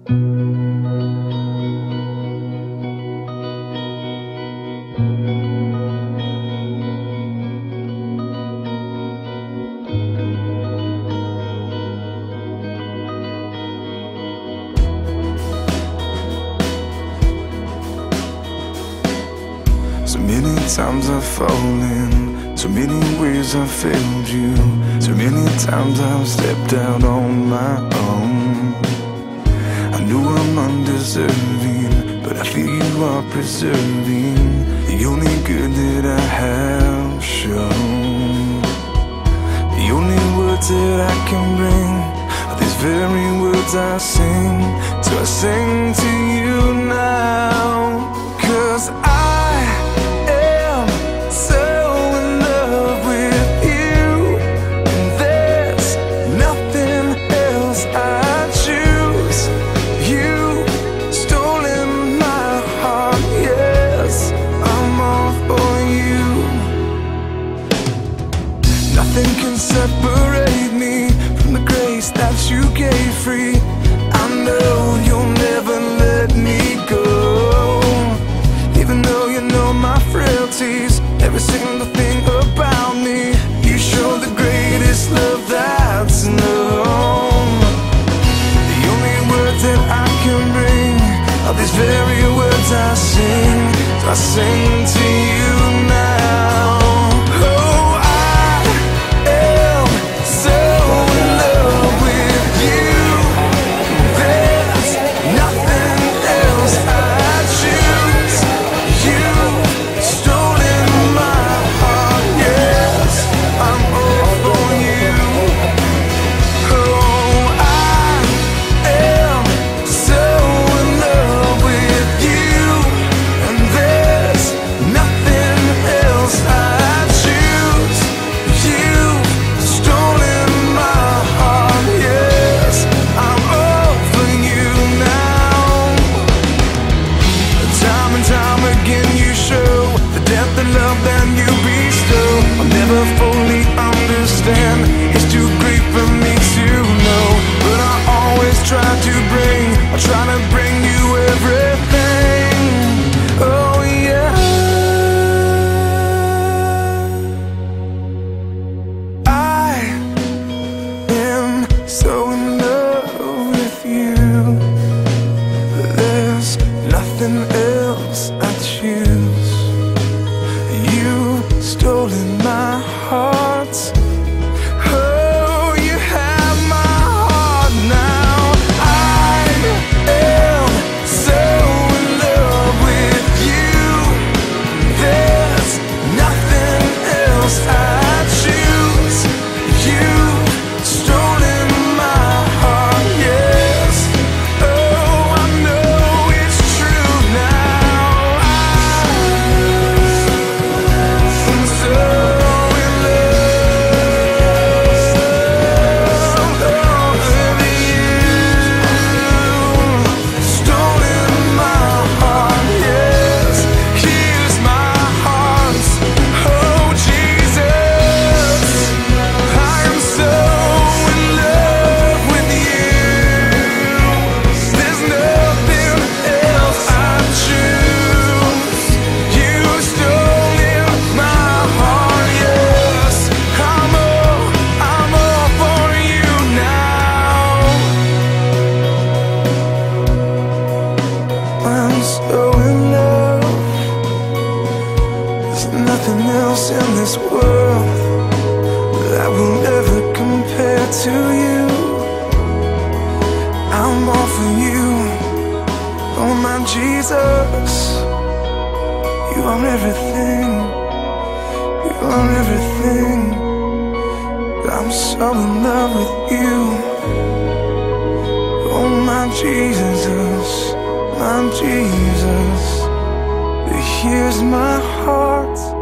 So many times I've fallen, so many ways I've failed you, so many times I've stepped out on my own. I know I'm undeserving, but I feel you are preserving the only good that I have shown. The only words that I can bring are these very words I sing. So I sing to you now, 'cause I am so in love with you, and there's nothing else I choose. You've stolen my heart, yes, I'm all for you. Nothing can separate me from the grace that you gave free. I know you'll never let me go, even though you know my frailties, every single thing about me. You show the greatest love that's known. The only words that I can bring are these very words I sing. So I sing to you now. Oh, I am so in love with you. There's nothing else I choose. You've stolen my heart, yes, I'm all for you. Oh, I am so in love with you, and there's nothing else I choose. You've stolen my heart, yes, I'm all for you now. Time and time again you show the depth of love that you bestow. I'll never fully understand, it's too great for me to know, but I always try to bring you everything. Oh yeah, I am so in love with you. There's nothing else I choose. You've stolen my heart. Oh, you have my heart now. I am so in love with you. There's nothing else I choose. You've stolen my heart, yes. Oh, I know it's true now. I'm so in love with you. Stolen my heart, yes. Here's my heart. Oh, Jesus, I am so in love with you. There's nothing else I choose. You've stolen my heart, yes. I'm all for you now. I'm so in love. There's nothing else in this world that will ever compare to you. I'm all for you. Oh my Jesus, you are everything. You are everything. I'm so in love with you. Oh my Jesus, my Jesus. Here's my heart.